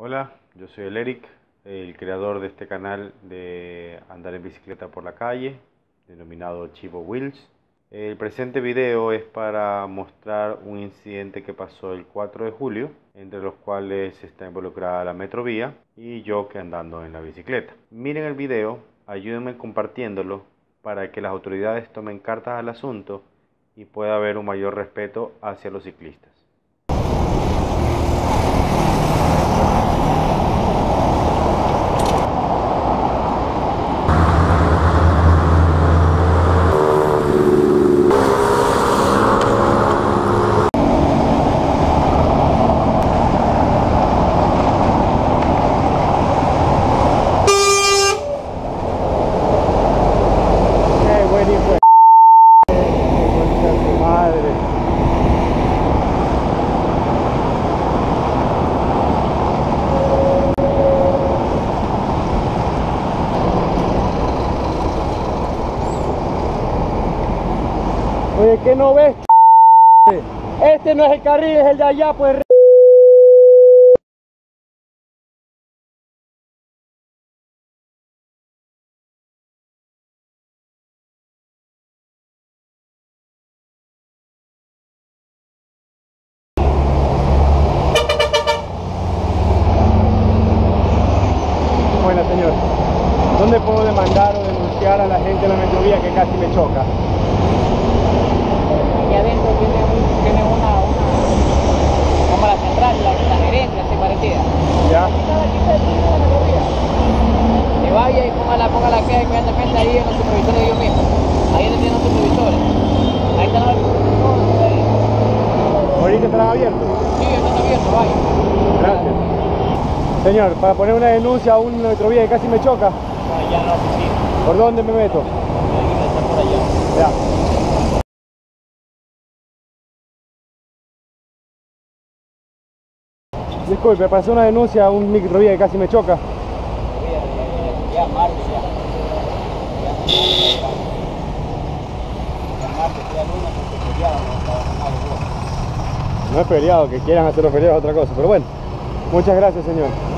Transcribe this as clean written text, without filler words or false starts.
Hola, yo soy el Eric, el creador de este canal de andar en bicicleta por la calle, denominado Chivo Wheels. El presente video es para mostrar un incidente que pasó el 4 de julio, entre los cuales está involucrada la Metrovía y yo que andando en la bicicleta. Miren el video, ayúdenme compartiéndolo para que las autoridades tomen cartas al asunto y pueda haber un mayor respeto hacia los ciclistas. Oye, ¿qué no ves? Este no es el carril, es el de allá, pues. Bueno, señor, ¿dónde puedo demandar o denunciar a la gente de la Metrovía que casi me choca? Aquí adentro tiene una como la central, la gerencia, así parecida. Ya. Que vaya y ponga la queja inmediatamente ahí en los supervisores de ellos mismos. Ahí donde tienen los supervisores. Ahí están los supervisores. ¿Ahorita estarán abiertos? Sí, están abiertos, vaya. Gracias. Señor, para poner una denuncia a una Metrovía que casi me choca, Allá en la oficina. ¿por dónde me meto? Está por allá. Ya. Disculpe, para hacer una denuncia a un Metrovía que casi me choca. Ya, martes ya. Ya martes, ya lunes, porque feriado, no trabajamos. No es feriado, que quieran hacerlo feriado es otra cosa, pero bueno, muchas gracias, señor.